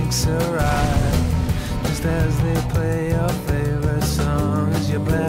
drinks arrive, just as they play your favorite songs. You're back